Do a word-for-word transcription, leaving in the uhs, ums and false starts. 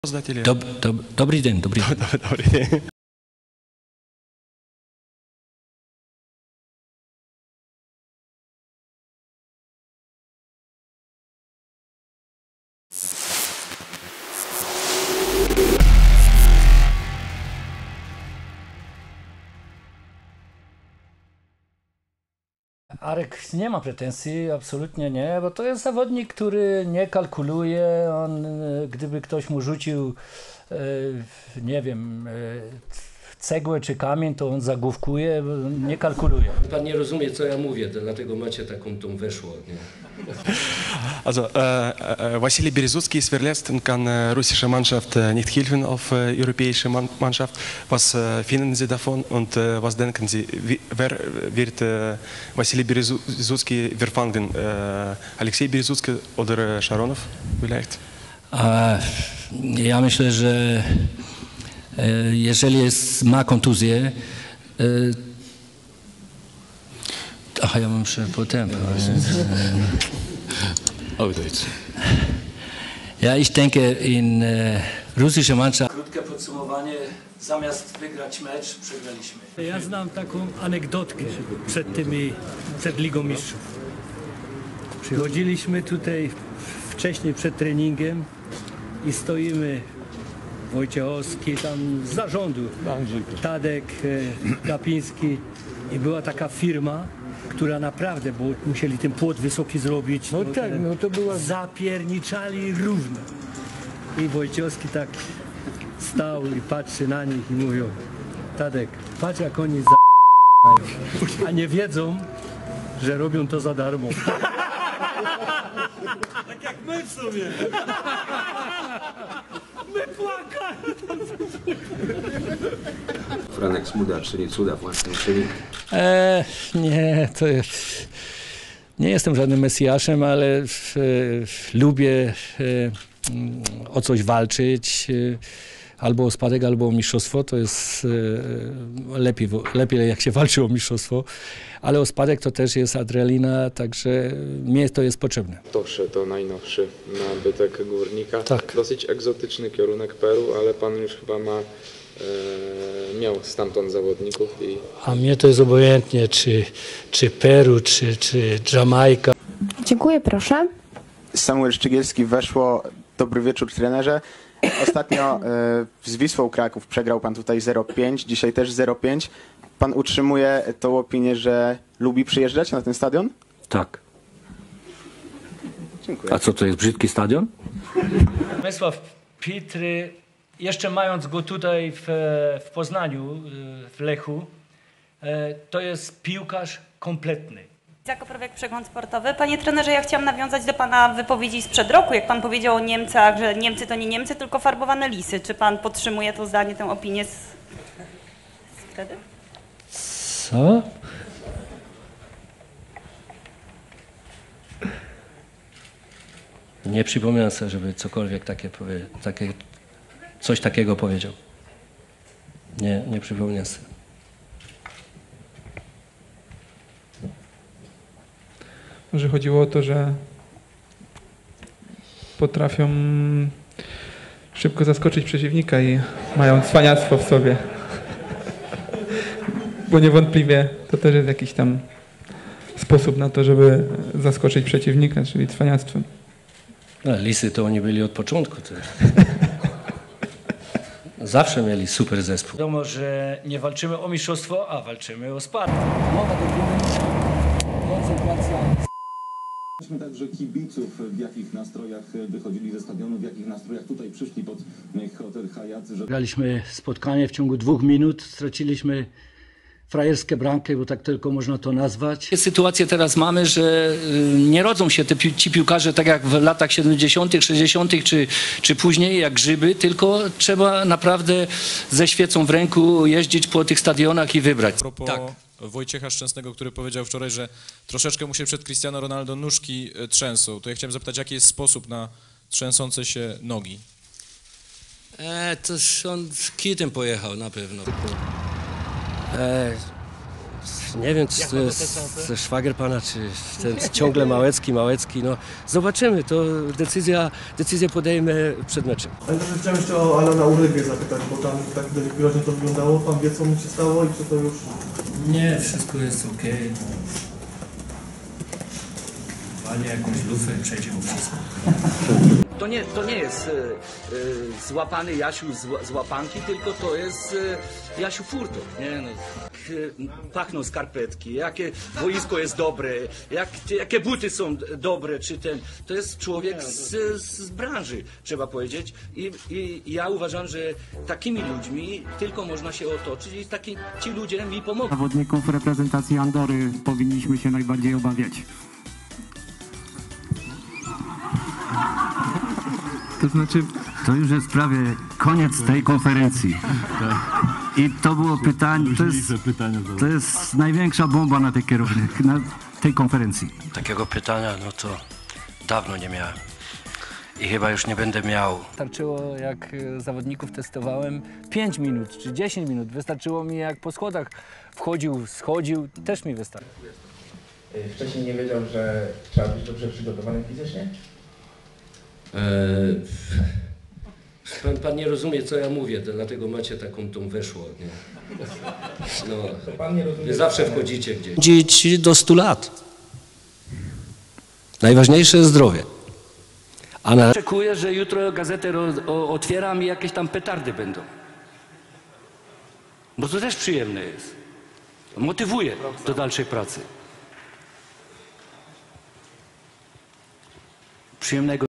Dob, dob, dobry dzień, dobry dzień. Dobry dzień. Arek nie ma pretensji, absolutnie nie, bo to jest zawodnik, który nie kalkuluje. On, gdyby ktoś mu rzucił, nie wiem, cegłę czy kamień, to on zagłówkuje, nie kalkuluje. Pan nie rozumie, co ja mówię, dlatego macie taką tą weszło. Nie? Also, äh, äh, Wassily Berezutski ist verletzt und kann äh, russische Mannschaft äh, nicht helfen auf äh, europäische Man Mannschaft. Was äh, finden Sie davon und äh, was denken Sie, wie, wer wird äh, Wassily Berezutski verfangen? Äh, Alexei Berezutski oder äh, Sharonov vielleicht? A ja myślę, że jeżeli jest, ma kontuzję, ach, ja mam jeszcze potem. Ja, ich denke, in russische Mannschaft. Krótkie podsumowanie. Zamiast wygrać mecz, przegraliśmy. Ja znam taką anegdotkę przed tymi, przed Ligą Mistrzów. Przychodziliśmy tutaj wcześniej przed treningiem i stoimy Wojciechowski, tam z zarządu, Tadek, Kapiński i była taka firma, która naprawdę, bo musieli ten płot wysoki zrobić, no, no tak, no to była... zapierniczali równo. I Wojciechowski tak stał i patrzy na nich i mówią: Tadek, patrz jak oni za... a nie wiedzą, że robią to za darmo. Tak jak my w sumie. My płakali. Franek Smuda, czyli cuda właśnie, czyli... E, nie, to jest... Nie jestem żadnym mesjaszem, ale e, lubię e, o coś walczyć. E, albo o spadek, albo o mistrzostwo. To jest e, lepiej, lepiej, jak się walczy o mistrzostwo. Ale o spadek to też jest adrenalina, także mnie to jest potrzebne. Tosze to najnowszy nabytek Górnika. Tak. Dosyć egzotyczny kierunek Peru, ale pan już chyba ma, e, miał stamtąd zawodników. I... A mnie to jest obojętnie, czy, czy Peru, czy, czy Jamajka. Dziękuję, proszę. Samuel Szczygielski, weszło. Dobry wieczór, trenerze. Ostatnio e, z Wisłą Kraków przegrał pan tutaj zero pięć, dzisiaj też zero pięć. Pan utrzymuje tą opinię, że lubi przyjeżdżać na ten stadion? Tak. Dziękuję. A co, to jest brzydki stadion? Przemysław Pitry, jeszcze mając go tutaj w, w Poznaniu, w Lechu, to jest piłkarz kompletny. Jakoprowiak Przegląd Sportowy. Panie trenerze, ja chciałam nawiązać do pana wypowiedzi sprzed roku, jak pan powiedział o Niemcach, że Niemcy to nie Niemcy, tylko farbowane lisy. Czy pan podtrzymuje to zdanie, tę opinię z, z wtedy? Co? Nie przypominam sobie, żeby cokolwiek takie, powie, takie coś takiego powiedział. Nie, nie przypominam sobie. Może chodziło o to, że potrafią szybko zaskoczyć przeciwnika i mają cwaniactwo w sobie. Bo niewątpliwie to też jest jakiś tam sposób na to, żeby zaskoczyć przeciwnika, czyli cwaniactwem. No, lisy to oni byli od początku. To... Zawsze mieli super zespół. Wiadomo, że nie walczymy o mistrzostwo, a walczymy o spadek. Mowa do koncentracja. Także kibiców, w jakich nastrojach wychodzili ze stadionu, w jakich nastrojach tutaj przyszli pod hotel Hyatt. Że... Graliśmy spotkanie w ciągu dwóch minut, straciliśmy frajerskie bramki, bo tak tylko można to nazwać. Sytuację teraz mamy, że nie rodzą się te pi ci piłkarze tak jak w latach siedemdziesiątych, sześćdziesiątych czy, czy później, jak grzyby, tylko trzeba naprawdę ze świecą w ręku jeździć po tych stadionach i wybrać. A propos tak. Wojciecha Szczęsnego, który powiedział wczoraj, że troszeczkę mu się przed Cristiano Ronaldo nóżki trzęsą, to ja chciałem zapytać, jaki jest sposób na trzęsące się nogi? E, to on z kitem pojechał na pewno. E, Nie wiem, czy to jest szwagier pana, czy ten ciągle Małecki, Małecki, no zobaczymy, to decyzja, decyzję podejmę przed meczem. Ale też chciałem jeszcze o Alana Urygię zapytać, bo tam tak dość groźnie to wyglądało. Pan wie, co mu się stało i czy to już... Nie, wszystko jest okej. Walnie jakąś lufę, przejdzie mu wszystko. To nie, to nie jest e, e, złapany Jasiu z, z łapanki, tylko to jest e, Jasiu Furtok. Nie? No, e, pachną skarpetki, jakie boisko jest dobre, jak, jakie buty są dobre, czy ten. To jest człowiek z, z branży, trzeba powiedzieć. I, I ja uważam, że takimi ludźmi tylko można się otoczyć i taki, ci ludzie mi pomogą. Zawodników reprezentacji Andory powinniśmy się najbardziej obawiać. To znaczy, to już jest prawie koniec tej konferencji. I to było pytanie, to jest, to jest największa bomba na tej kierownik, na tej konferencji. Takiego pytania, no to dawno nie miałem. I chyba już nie będę miał. Wystarczyło, jak zawodników testowałem, pięć minut czy dziesięć minut. Wystarczyło mi, jak po schodach wchodził, schodził, też mi wystarczy. Wcześniej nie wiedział, że trzeba być dobrze przygotowanym fizycznie? Eee, pan, pan nie rozumie, co ja mówię, dlatego macie taką tą weszło. Nie? No, pan nie rozumie, wy zawsze wchodzicie gdzieś. Dzieci do stu lat. Najważniejsze jest zdrowie. A na... Oczekuję, że jutro gazetę roz, o, otwieram i jakieś tam petardy będą. Bo to też przyjemne jest. Motywuje do dalszej pracy. Przyjemnego